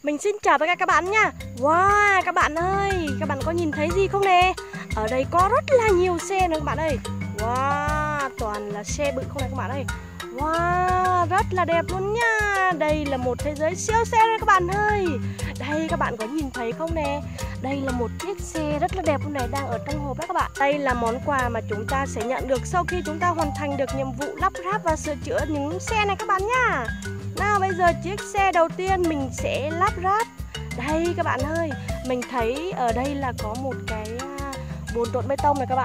Mình xin chào tất cả các bạn nha. Wow, các bạn ơi, các bạn có nhìn thấy gì không nè? Ở đây có rất là nhiều xe nữa các bạn ơi. Wow, toàn là xe bự không này các bạn ơi. Wow, rất là đẹp luôn nha. Đây là một thế giới siêu xe đây các bạn ơi. Đây các bạn có nhìn thấy không nè? Đây là một chiếc xe rất là đẹp luôn này, đang ở trong hộp đó các bạn. Đây là món quà mà chúng ta sẽ nhận được sau khi chúng ta hoàn thành được nhiệm vụ lắp ráp và sửa chữa những xe này các bạn nhá. Nào bây giờ chiếc xe đầu tiên mình sẽ lắp ráp. Đây các bạn ơi, mình thấy ở đây là có một cái bồn trộn bê tông này các bạn.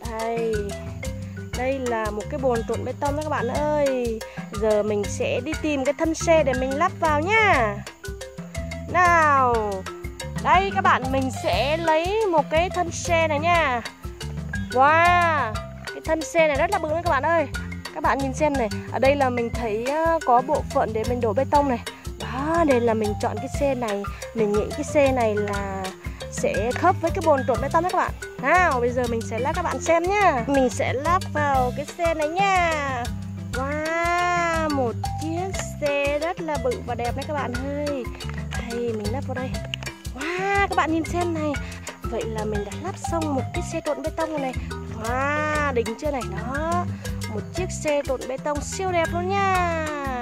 Đây là một cái bồn trộn bê tông đó các bạn ơi. Giờ mình sẽ đi tìm cái thân xe để mình lắp vào nhá. Nào, đây các bạn, mình sẽ lấy một cái thân xe này nha. Wow, cái thân xe này rất là bự đấy các bạn ơi. Các bạn nhìn xem này, ở đây là mình thấy có bộ phận để mình đổ bê tông này. Đó, đây là mình chọn cái xe này. Mình nghĩ cái xe này là sẽ khớp với cái bồn trộn bê tông đó các bạn. Nào, bây giờ mình sẽ lắp các bạn xem nhá. Mình sẽ lắp vào cái xe này nha. Wow, một chiếc xe rất là bự và đẹp đấy các bạn ơi. Đây, mình lắp vào đây. Wow, các bạn nhìn xem này. Vậy là mình đã lắp xong một cái xe trộn bê tông này. Wow, đỉnh chưa này. Đó, một chiếc xe trộn bê tông siêu đẹp luôn nha.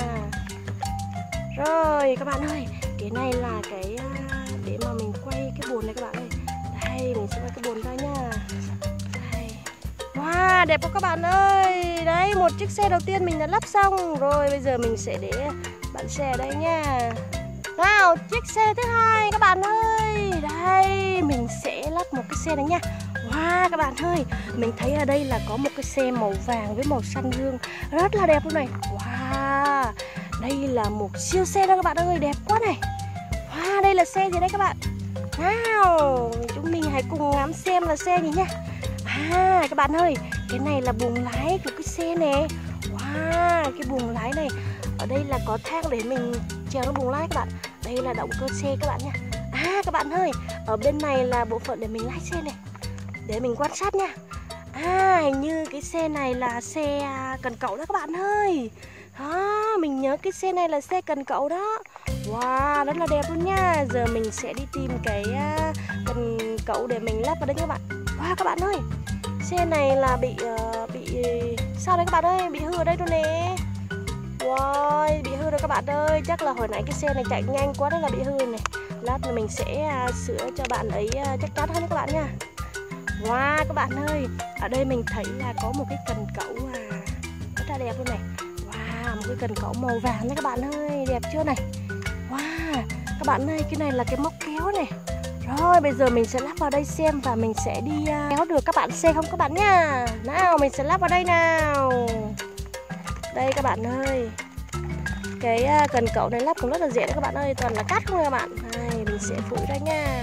Rồi các bạn ơi, cái này là cái để mà mình quay cái bồn này các bạn ơi. Đây, mình sẽ quay cái bồn ra nha. Đây. Wow, đẹp quá các bạn ơi. Đấy, một chiếc xe đầu tiên mình đã lắp xong. Rồi bây giờ mình sẽ để bạn xe ở đây nha. Nào, chiếc xe thứ hai các bạn ơi. Đây, mình sẽ lắp một cái xe này nha. Wow, các bạn ơi, mình thấy ở đây là có một cái xe màu vàng với màu xanh dương rất là đẹp luôn này. Wow, đây là một siêu xe đó các bạn ơi, đẹp quá này. Wow, đây là xe gì đây các bạn? Nào, chúng mình hãy cùng ngắm xem là xe gì nha. Các bạn ơi, cái này là buồng lái của cái xe này. Wow, cái buồng lái này, ở đây là có thang để mình trèo lên buồng lái các bạn. Đây là động cơ xe các bạn nha. Các bạn ơi, ở bên này là bộ phận để mình lái xe này. Để mình quan sát nha. Hình như cái xe này là xe cần cẩu đó các bạn ơi. Đó, mình nhớ cái xe này là xe cần cẩu đó. Wow, rất là đẹp luôn nha. Giờ mình sẽ đi tìm cái cần cẩu để mình lắp vào đây các bạn. Wow, các bạn ơi, xe này là bị sao đấy các bạn ơi, bị hư ở đây rồi nè. Wow, bị hư rồi các bạn ơi. Chắc là hồi nãy cái xe này chạy nhanh quá nên là bị hư này. Lát nữa mình sẽ sửa cho bạn ấy chắc chắn hơn đấy các bạn nha. Wow, các bạn ơi, ở đây mình thấy là có một cái cần cẩu rất là đẹp luôn này. Wow, một cái cần cẩu màu vàng đấy các bạn ơi, đẹp chưa này. Wow, các bạn ơi, cái này là cái móc kéo này. Rồi, bây giờ mình sẽ lắp vào đây xem và mình sẽ đi kéo được các bạn xe không các bạn nha. Nào, mình sẽ lắp vào đây nào. Đây các bạn ơi, cái cần cẩu này lắp cũng rất là dễ đấy các bạn ơi, toàn là cát không các bạn. Đây, mình sẽ phủi ra nha.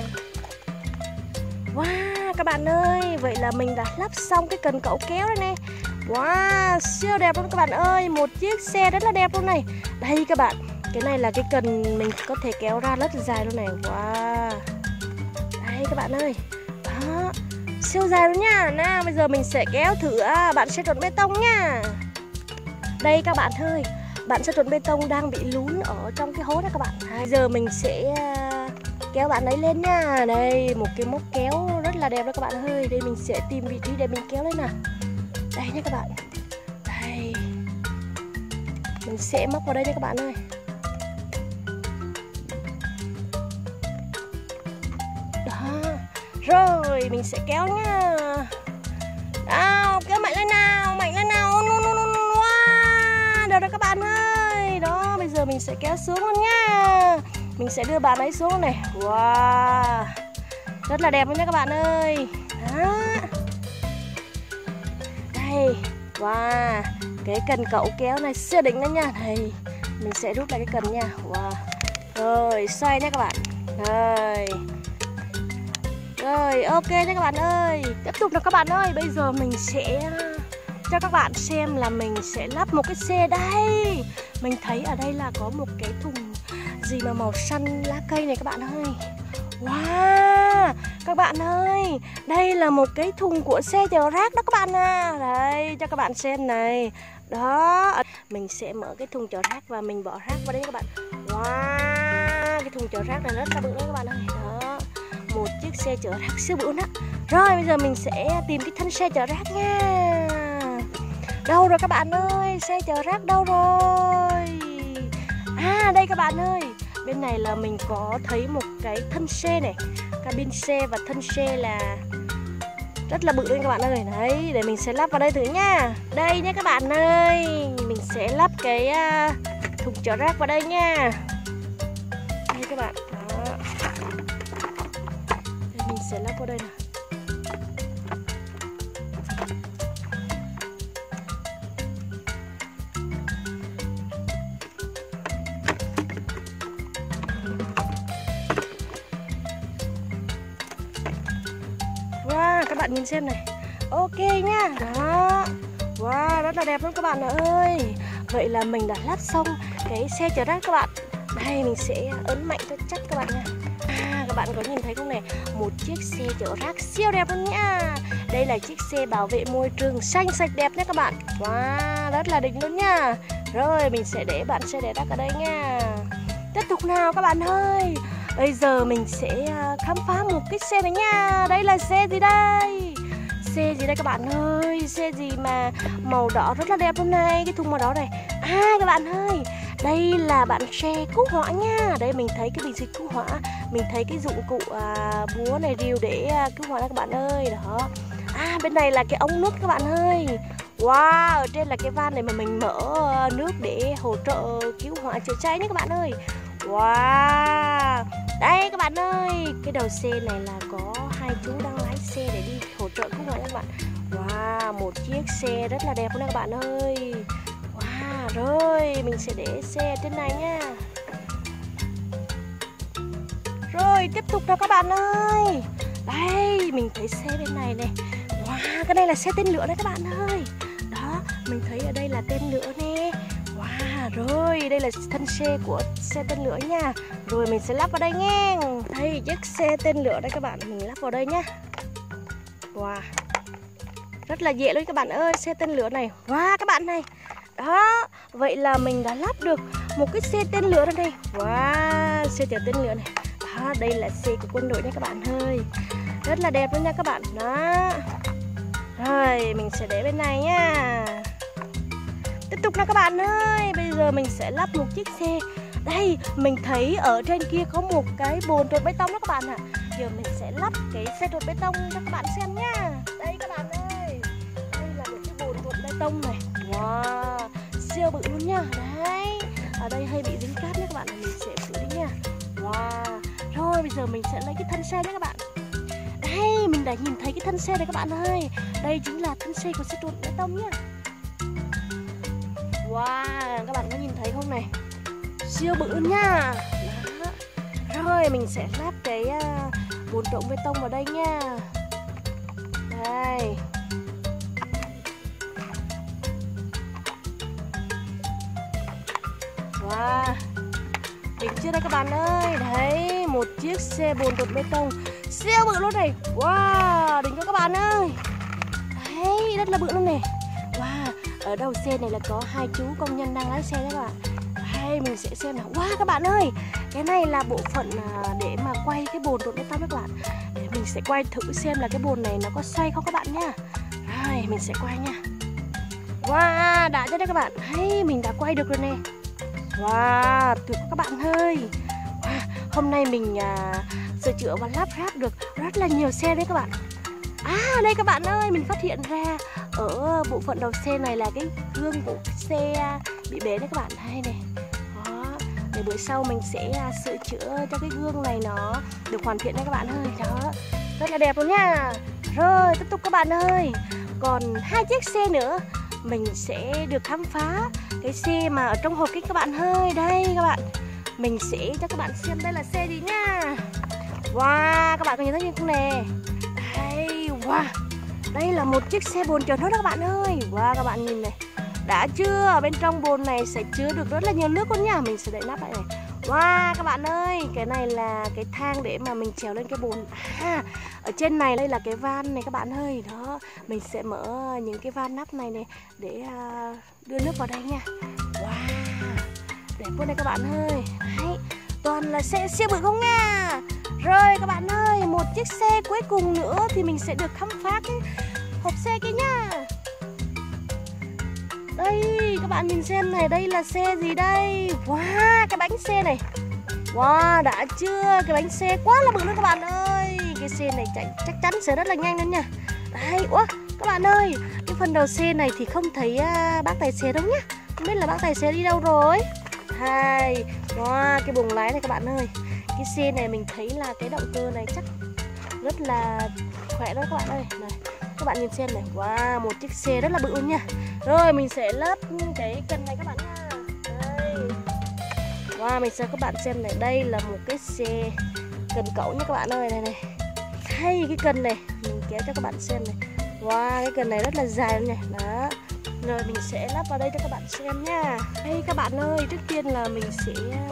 Wow, các bạn ơi, vậy là mình đã lắp xong cái cần cẩu kéo đây nè. Wow, siêu đẹp luôn các bạn ơi, một chiếc xe rất là đẹp luôn này. Đây các bạn, cái này là cái cần mình có thể kéo ra rất là dài luôn này. Wow, đây các bạn ơi, đó, siêu dài luôn nha. Nào, bây giờ mình sẽ kéo thử bạn xe trộn bê tông nha. Đây các bạn ơi, bạn xe trộn bê tông đang bị lún ở trong cái hố đó các bạn. Bây giờ mình sẽ kéo bạn ấy lên nha. Đây, một cái móc kéo rất là đẹp đó các bạn ơi. Đây, mình sẽ tìm vị trí để mình kéo lên nào. Đây nha các bạn. Đây, mình sẽ móc vào đây nha các bạn ơi. Đó, rồi mình sẽ kéo nha. Nào, kéo mạnh lên nào, mạnh lên nào. Wow, được rồi các bạn ơi. Đó, bây giờ mình sẽ kéo xuống luôn nha. Mình sẽ đưa bạn ấy xuống này. Wow, rất là đẹp luôn nha các bạn ơi. Đó. Đây, wow, cái cần cẩu kéo này siêu đỉnh đó nha. Đây, mình sẽ rút lại cái cần nha. Wow, rồi xoay nha các bạn. Rồi, ok nha các bạn ơi. Tiếp tục nào các bạn ơi. Bây giờ mình sẽ cho các bạn xem là mình sẽ lắp một cái xe đây. Mình thấy ở đây là có một cái thùng gì mà màu xanh lá cây này các bạn ơi. Wow, các bạn ơi, đây là một cái thùng của xe chở rác đó các bạn à. Đây, cho các bạn xem này. Đó, mình sẽ mở cái thùng chở rác và mình bỏ rác vào đây các bạn. Wow, cái thùng chở rác này rất là bự đấy các bạn ơi. Đó, một chiếc xe chở rác siêu bự đó. Rồi bây giờ mình sẽ tìm cái thân xe chở rác nha. Đâu rồi các bạn ơi, xe chở rác đâu rồi? À đây các bạn ơi, bên này là mình có thấy một cái thân xe này, cabin xe và thân xe là rất là bự đấy các bạn ơi. Đấy, để mình sẽ lắp vào đây thử nha. Đây nhé các bạn ơi, mình sẽ lắp cái thùng chở rác vào đây nha. Đây các bạn, đó. Đây, mình sẽ lắp vào đây nào. Wow, các bạn nhìn xem này. Ok nhá. Đó. Wow, rất là đẹp luôn các bạn ơi. Vậy là mình đã lắp xong cái xe chở rác các bạn. Đây mình sẽ ấn mạnh cho chắc các bạn nha. Các bạn có nhìn thấy không này? Một chiếc xe chở rác siêu đẹp luôn nhá. Đây là chiếc xe bảo vệ môi trường xanh sạch đẹp nhé các bạn. Wow, rất là đỉnh luôn nha. Rồi mình sẽ để bạn xe để rác ở đây nha. Tiếp tục nào các bạn ơi. Bây giờ mình sẽ khám phá một cái xe này nha. Đây là xe gì đây? Xe gì đây các bạn ơi? Xe gì mà màu đỏ rất là đẹp luôn này. Cái thùng màu đỏ này. Các bạn ơi, đây là bạn xe cứu hỏa nha. Đây mình thấy cái bình xịt cứu hỏa. Mình thấy cái dụng cụ búa này, rìu để cứu hỏa đó các bạn ơi. Đó. Bên này là cái ống nước các bạn ơi. Wow, ở trên là cái van này mà mình mở nước để hỗ trợ cứu hỏa chữa cháy nhé các bạn ơi. Wow. Đây các bạn ơi, cái đầu xe này là có hai chú đang lái xe để đi hỗ trợ cứu hỏa các bạn. Wow, một chiếc xe rất là đẹp luôn các bạn ơi. Wow, rồi mình sẽ để xe trên này nha. Rồi tiếp tục nào các bạn ơi. Đây, mình thấy xe bên này này. Wow, cái này là xe tên lửa đấy các bạn ơi. Đó, mình thấy ở đây là tên lửa nè. Wow, rồi đây là thân xe của xe tên lửa nha. Rồi mình sẽ lắp vào đây nha. Đây, chiếc xe tên lửa đây các bạn, mình lắp vào đây nhá. Wow, rất là dễ luôn các bạn ơi, xe tên lửa này. Wow, các bạn này. Đó, vậy là mình đã lắp được một cái xe tên lửa đây. Wow, xe chở tên lửa này. Đó, đây là xe của quân đội nha các bạn ơi. Rất là đẹp luôn nha các bạn. Đó. Rồi, mình sẽ để bên này nha. Tiếp tục nào các bạn ơi. Bây giờ mình sẽ lắp một chiếc xe. Đây, mình thấy ở trên kia có một cái bồn trộn bê tông đó các bạn ạ. Giờ mình sẽ lắp cái xe trộn bê tông cho các bạn xem nhá. Đây các bạn ơi. Đây là một cái bồn trộn bê tông này. Wow, siêu bự luôn nha. Đấy, ở đây hay bị dính cát nhé các bạn. Mình sẽ xử lý nha. Wow. Rồi bây giờ mình sẽ lấy cái thân xe nhé các bạn. Đây, mình đã nhìn thấy cái thân xe này các bạn ơi. Đây chính là thân xe của xe trộn bê tông nhá. Wow, các bạn có nhìn thấy không này? Siêu bự nha. Đó. Rồi mình sẽ lắp cái bồn trộn bê tông vào đây nha. Đây. Wow, đỉnh chưa đây các bạn ơi. Đấy, một chiếc xe bồn trộn bê tông siêu bự luôn này. Wow, đỉnh cho các bạn ơi. Đấy, rất là bự luôn này. Wow, ở đầu xe này là có hai chú công nhân đang lái xe đấy các bạn. Đây, mình sẽ xem nào. Wow, các bạn ơi, cái này là bộ phận để mà quay cái bồn trộn bê tông đấy các bạn. Để mình sẽ quay thử xem là cái bồn này nó có xoay không các bạn nha. Rồi, mình sẽ quay nha. Wow, đã cho đây các bạn. Đấy, mình đã quay được rồi nè. Wow, tuyệt quá các bạn ơi. Wow, hôm nay mình sửa chữa và lắp ráp được rất là nhiều xe đấy các bạn. Đây các bạn ơi, mình phát hiện ra ở bộ phận đầu xe này là cái gương của xe bị bể đấy các bạn. Đây này. Đó, để bữa sau mình sẽ sửa chữa cho cái gương này nó được hoàn thiện đấy các bạn ơi. Đó, rất là đẹp luôn nha. Rồi, tiếp tục các bạn ơi. Còn hai chiếc xe nữa mình sẽ được khám phá cái xe mà ở trong hộp kích các bạn ơi. Đây các bạn, mình sẽ cho các bạn xem đây là xe gì nha. Wow, các bạn có nhìn thấy không nè. Đây, wow, đây là một chiếc xe bồn chở nước đó các bạn ơi. Wow, các bạn nhìn này. Đã chưa? Ở bên trong bồn này sẽ chứa được rất là nhiều nước luôn nha. Mình sẽ đậy nắp lại này. Wow, các bạn ơi, cái này là cái thang để mà mình trèo lên cái bồn. Ở trên này đây là cái van này các bạn ơi. Đó, mình sẽ mở những cái van nắp này này để đưa nước vào đây nha. Wow, đẹp quá đây các bạn ơi. Đấy, toàn là xe siêu bự không nha. Rồi các bạn ơi, một chiếc xe cuối cùng nữa thì mình sẽ được khám phá cái hộp xe kia nha. Đây các bạn nhìn xem này, đây là xe gì đây? Wow, cái bánh xe này. Wow, đã chưa? Cái bánh xe quá là bự luôn các bạn ơi. Cái xe này chạy chắc chắn sẽ rất là nhanh luôn nha. Đây, ủa các bạn ơi, cái phần đầu xe này thì không thấy bác tài xế đâu nhá. Không biết là bác tài xế đi đâu rồi. Hai, wow, cái buồng lái này các bạn ơi. Cái xe này mình thấy là cái động cơ này chắc rất là khỏe đó các bạn ơi. Này, các bạn nhìn xem này, wow, một chiếc xe rất là bự luôn nha. Rồi mình sẽ lắp cái cần này các bạn nha. Đây. Wow, mình cho các bạn xem này, đây là một cái xe cần cẩu nha các bạn ơi, này này. Hay cái cần này, mình kéo cho các bạn xem này. Wow, cái cần này rất là dài luôn này. Đó. Rồi mình sẽ lắp vào đây cho các bạn xem nha. Đây các bạn ơi, trước tiên là mình sẽ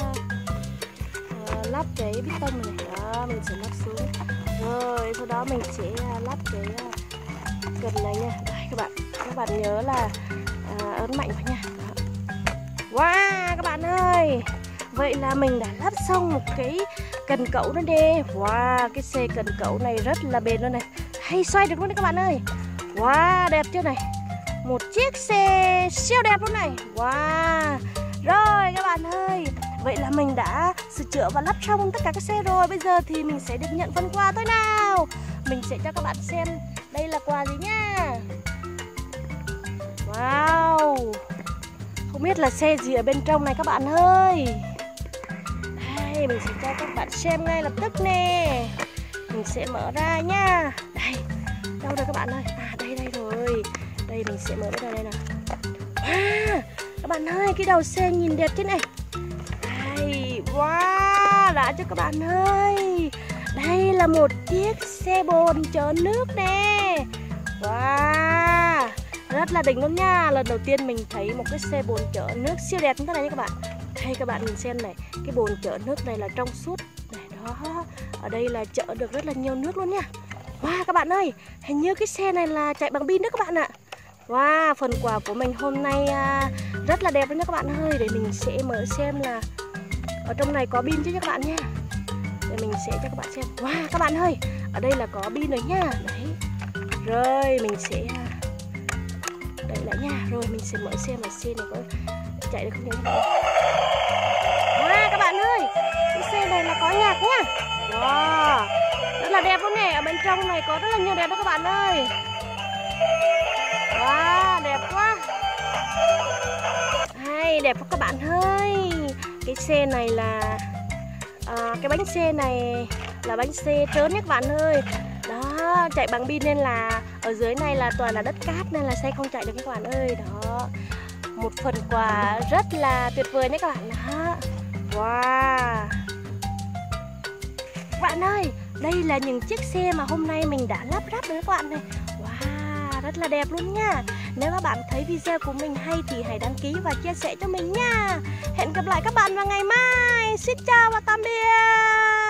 lắp cái bít tông này. Đó, mình sẽ lắp xuống. Rồi sau đó mình sẽ lắp cái cần này nha. Đây các bạn nhớ là ấn mạnh vào nha. Đó. Wow các bạn ơi, vậy là mình đã lắp xong một cái cần cẩu nữa đi. Wow, cái xe cần cẩu này rất là bền luôn này, hay xoay được luôn đấy các bạn ơi. Wow, đẹp chưa này, một chiếc xe siêu đẹp luôn này. Wow, rồi các bạn ơi, vậy là mình đã sửa chữa và lắp xong tất cả các xe rồi. Bây giờ thì mình sẽ được nhận phần quà thôi nào. Mình sẽ cho các bạn xem đây là quà gì nha. Wow, không biết là xe gì ở bên trong này các bạn ơi. Đây, mình sẽ cho các bạn xem ngay lập tức nè. Mình sẽ mở ra nha. Đây, đâu rồi các bạn ơi. À đây rồi. Đây mình sẽ mở ra đây nào. À, các bạn ơi, cái đầu xe nhìn đẹp thế này. Đây, wow, đã cho các bạn ơi. Đây là một chiếc xe bồn chở nước nè. Wow, rất là đỉnh luôn nha. Lần đầu tiên mình thấy một cái xe bồn chở nước siêu đẹp như thế này nha các bạn. Đây các bạn nhìn xem này, cái bồn chở nước này là trong suốt này đó. Ở đây là chở được rất là nhiều nước luôn nha. Wow các bạn ơi, hình như cái xe này là chạy bằng pin đó các bạn ạ. Wow, phần quà của mình hôm nay rất là đẹp luôn nha các bạn ơi. Để mình sẽ mở xem là ở trong này có pin chứ các bạn nha. Để mình sẽ cho các bạn xem. Wow các bạn ơi, ở đây là có pin rồi nha. Đấy. Rồi mình sẽ đẩy lại nha. Rồi mình sẽ mở xem là xe này có chạy được không nhỉ? Wow các bạn ơi, cái xe này là có nhạc nha. Wow, rất là đẹp luôn nè. Ở bên trong này có rất là nhiều đẹp đó các bạn ơi. Wow, đẹp quá. Hay, đẹp quá các bạn ơi. Cái xe này là cái bánh xe này là bánh xe trớn nhé các bạn ơi. Đó, chạy bằng pin nên là ở dưới này là toàn là đất cát nên là xe không chạy được các bạn ơi. Đó, một phần quà rất là tuyệt vời nhé các bạn. Đó. Wow, các bạn ơi, đây là những chiếc xe mà hôm nay mình đã lắp ráp được các bạn này. Wow, rất là đẹp luôn nha. Nếu các bạn thấy video của mình hay thì hãy đăng ký và chia sẻ cho mình nha. Hẹn gặp lại các bạn vào ngày mai. Xin chào và tạm biệt.